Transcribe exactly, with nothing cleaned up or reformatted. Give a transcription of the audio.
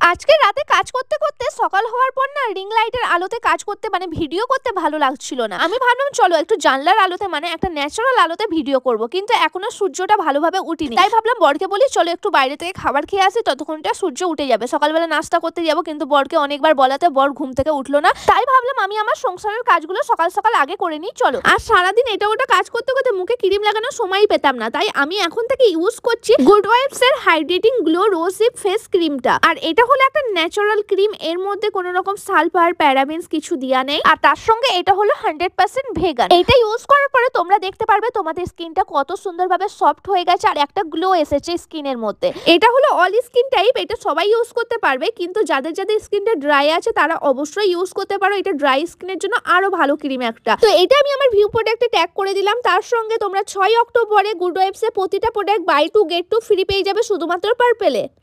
আজকে রাতে কাজ করতে করতে সকাল হওয়ার পর না রিং লাইটের আলোতে কাজ করতে মানে ভিডিও করতে ভালো লাগছিল না। আমি ভাবলাম চলো একটু জানলার আলোতে মানে একটা ন্যাচারাল আলোতে ভিডিও করব, কিন্তু এখনো সূর্যটা ভালোভাবে উঠেনি। তাই ভাবলাম বরকে বলি চলো একটু বাইরে থেকে খাবার খেয়ে আসি, ততক্ষণটা সূর্য উঠে যাবে। সকালবেলা নাস্তা করতে যাবো, কিন্তু বরকে অনেকবার বলাতে বর ঘুম থেকে উঠলো না। তাই ভাবলাম আমি আমার সংসারের কাজগুলো সকাল সকাল আগে করে নিই চলো। আর সারাদিন এটা ওটা কাজ করতে করতে মুখে ক্রিম লাগানোর সময়ই পেতাম না, তাই আমি এখন থেকে ইউজ করছি গুড ওয়াইফস এর হাইড্রেটিং গ্লো রোজিপ ফেস ক্রিমটা। আর এটা হলো একটা ন্যাচারাল ক্রিম, এর মধ্যে কোনো রকম সালফার প্যারাবেনস কিছু দেয়া নেই। আর তার সঙ্গে এটা হলো হান্ড্রেড পার্সেন্ট ভেগান। এটা ইউজ করার পরে তোমরা দেখতে পারবে তোমাদের স্কিনটা কত সুন্দরভাবে সফট হয়ে গেছে আর একটা গ্লো এসেছে স্কিনের মধ্যে। এটা হলো অল স্কিন টাইপ, এটা সবাই ইউজ করতে পারবে, কিন্তু যাদের যাদের স্কিনটা ড্রাই আছে তারা অবশ্যই ইউজ করতে পারো। এটা ড্রাই স্কিনের জন্য আরো ভালো ক্রিম একটা। তো এটা আমি আমার ভিউ প্রোডাক্টে ট্যাগ করে দিলাম। তার সঙ্গে তোমরা ছয় অক্টোবরে গুড ওয়াইফস এর প্রতিটা product buy two get two free পেয়ে যাবে শুধুমাত্র পার্পেলে।